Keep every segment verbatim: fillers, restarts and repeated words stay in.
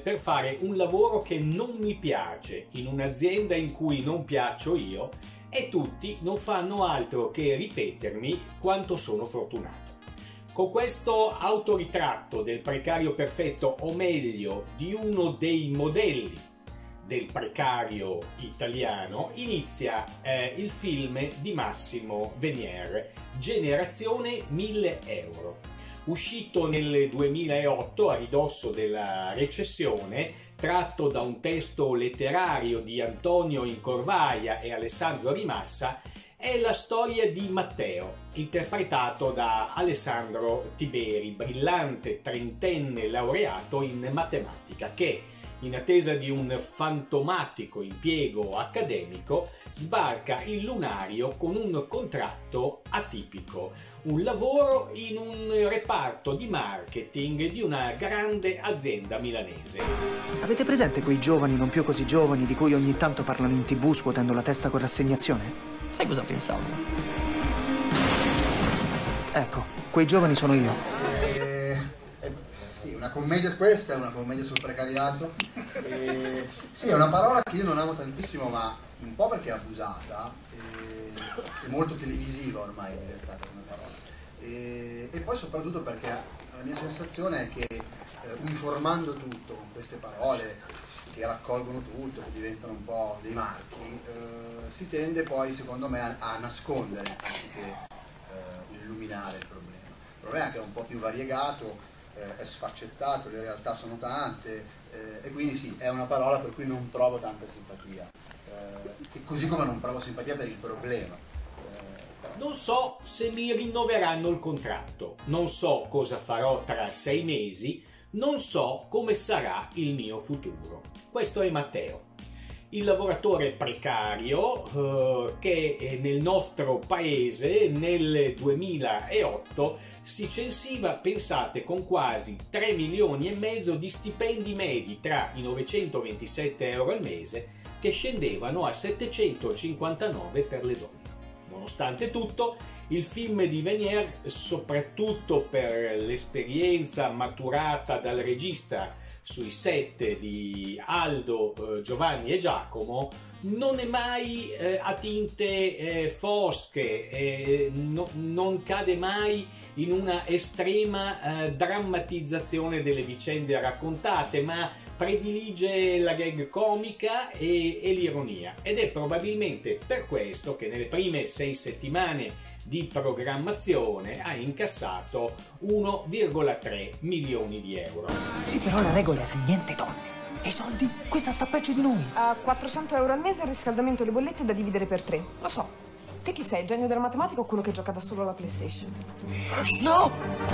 per fare un lavoro che non mi piace, in un'azienda in cui non piaccio io, e tutti non fanno altro che ripetermi quanto sono fortunato. Con questo autoritratto del precario perfetto, o meglio, di uno dei modelli del precario italiano, inizia eh, il film di Massimo Venier, Generazione mille euro. Uscito nel duemilaotto, a ridosso della recessione, tratto da un testo letterario di Antonio Incorvaia e Alessandro Rimassa, è la storia di Matteo, interpretato da Alessandro Tiberi, brillante trentenne laureato in matematica che, in attesa di un fantomatico impiego accademico, sbarca in lunario con un contratto atipico, un lavoro in un reparto di marketing di una grande azienda milanese. Avete presente quei giovani non più così giovani di cui ogni tanto parlano in tv scuotendo la testa con rassegnazione? Sai cosa pensavo? Ecco, quei giovani sono io. Eh, eh, sì, una commedia questa, è una commedia sul precariato. Eh, sì, è una parola che io non amo tantissimo, ma un po' perché è abusata, eh, è molto televisiva ormai in realtà come parola. Eh, e poi soprattutto perché la mia sensazione è che eh, uniformando tutto con queste parole che raccolgono tutto, che diventano un po' dei marchi, eh, si tende poi secondo me a, a nascondere anziché eh, illuminare il problema. Il problema è che è un po' più variegato, eh, è sfaccettato, le realtà sono tante, eh, e quindi sì, è una parola per cui non provo tanta simpatia, eh, così come non provo simpatia per il problema. Eh, Non so se mi rinnoveranno il contratto, non so cosa farò tra sei mesi, non so come sarà il mio futuro. Questo è Matteo, il lavoratore precario eh, che nel nostro paese nel duemilaotto si censiva, pensate, con quasi tre milioni e mezzo di stipendi medi tra i novecentoventisette euro al mese che scendevano a settecentocinquantanove per le donne. Nonostante tutto, il film di Venier, soprattutto per l'esperienza maturata dal regista sui set di Aldo, eh, Giovanni e Giacomo, non è mai eh, a tinte eh, fosche, eh, no, non cade mai in una estrema eh, drammatizzazione delle vicende raccontate, ma predilige la gag comica e, e l'ironia, ed è probabilmente per questo che nelle prime sei settimane di programmazione ha incassato uno virgola tre milioni di euro. Sì, però la regola era niente donne. E i soldi? Questa sta peggio di noi. A quattrocento euro al mese il riscaldamento e le bollette da dividere per tre. Lo so. Te chi sei, il genio della matematica o quello che gioca da solo alla PlayStation? No!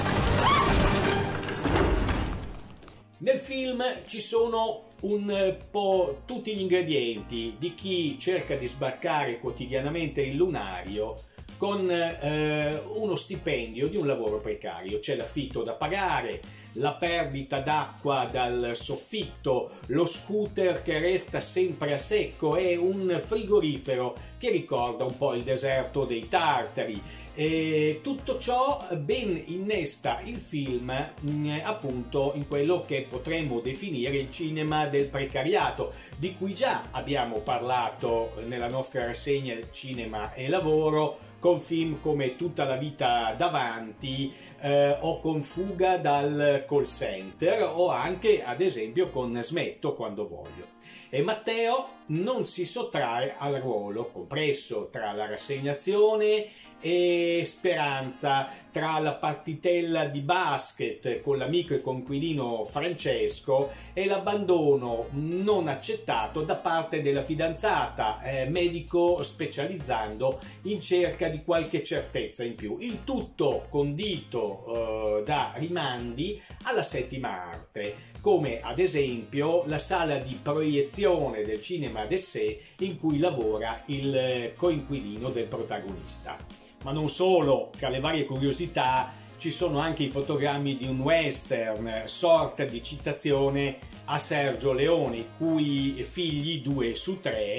Nel film ci sono un po' tutti gli ingredienti di chi cerca di sbarcare quotidianamente il lunario con eh, uno stipendio di un lavoro precario. C'è l'affitto da pagare, la perdita d'acqua dal soffitto, lo scooter che resta sempre a secco e un frigorifero che ricorda un po' il deserto dei Tartari. E tutto ciò ben innesta il film mh, appunto in quello che potremmo definire il cinema del precariato, di cui già abbiamo parlato nella nostra rassegna Cinema e Lavoro, con film come Tutta la vita davanti eh, o con Fuga dal call center, o anche ad esempio con Smetto quando voglio. E Matteo non si sottrae al ruolo, compresso tra la rassegnazione e Speranza, tra la partitella di basket con l'amico e coinquilino Francesco e l'abbandono non accettato da parte della fidanzata, eh, medico specializzando in cerca di qualche certezza in più. Il tutto condito eh, da rimandi alla settima arte, come ad esempio la sala di proiezione del cinema d'essai in cui lavora il coinquilino del protagonista. Ma non solo, tra le varie curiosità ci sono anche i fotogrammi di un western, sorta di citazione a Sergio Leone, i cui figli, due su tre,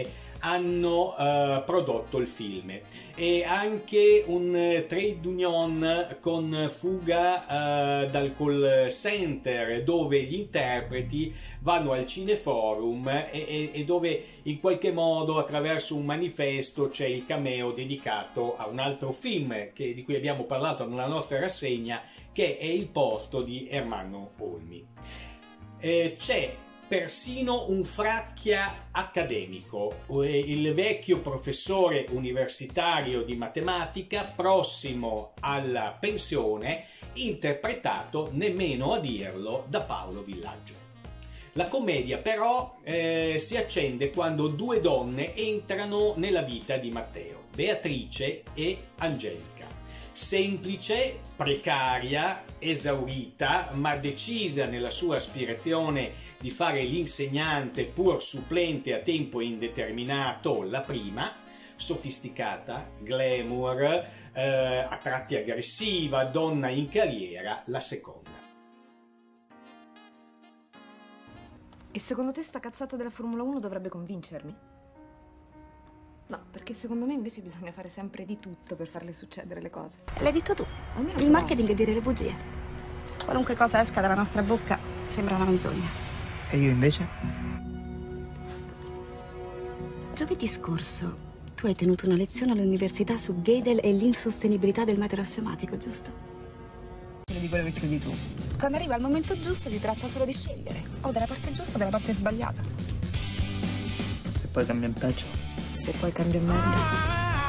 hanno uh, prodotto il film, e anche un uh, trade union con fuga uh, dal call center, dove gli interpreti vanno al cineforum e, e, e dove in qualche modo attraverso un manifesto c'è il cameo dedicato a un altro film che, di cui abbiamo parlato nella nostra rassegna, che è Il posto di Ermanno Olmi. Eh, c'è persino un Fracchia accademico, il vecchio professore universitario di matematica prossimo alla pensione, interpretato, nemmeno a dirlo, da Paolo Villaggio. La commedia però eh, si accende quando due donne entrano nella vita di Matteo, Beatrice e Angelica. Semplice, precaria, esaurita, ma decisa nella sua aspirazione di fare l'insegnante pur supplente a tempo indeterminato, la prima, sofisticata, glamour, eh, a tratti aggressiva, donna in carriera, la seconda. E secondo te sta cazzata della Formula uno dovrebbe convincermi? No, perché secondo me invece bisogna fare sempre di tutto per farle succedere le cose. L'hai detto tu. Almeno Il provaci. marketing è dire le bugie. Qualunque cosa esca dalla nostra bocca sembra una menzogna. E io invece? Giovedì scorso tu hai tenuto una lezione all'università su Gödel e l'insostenibilità del metodo assiomatico, giusto? Di quello che credi tu. Quando arriva il momento giusto si tratta solo di scegliere. O dalla parte giusta o dalla parte sbagliata. Se poi cambia in peggio. Se poi cambia meglio.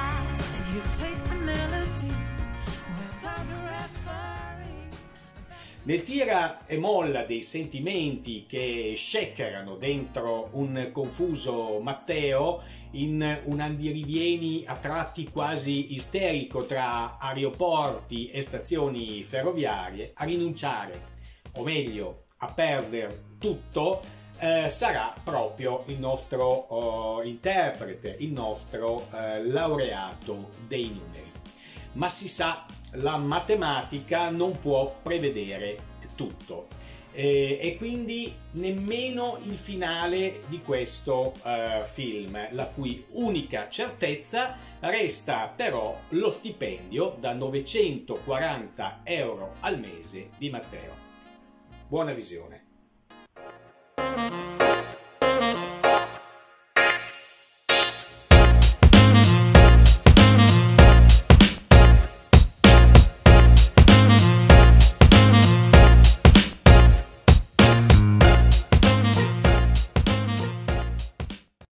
Nel tira e molla dei sentimenti che shakerano dentro un confuso Matteo, in un andirivieni a tratti quasi isterico tra aeroporti e stazioni ferroviarie, a rinunciare, o meglio a perdere tutto, eh, sarà proprio il nostro oh, interprete, il nostro eh, laureato dei numeri. Ma si sa, la matematica non può prevedere tutto, eh, e quindi nemmeno il finale di questo eh, film, la cui unica certezza resta però lo stipendio da novecentoquaranta euro al mese di Matteo. Buona visione.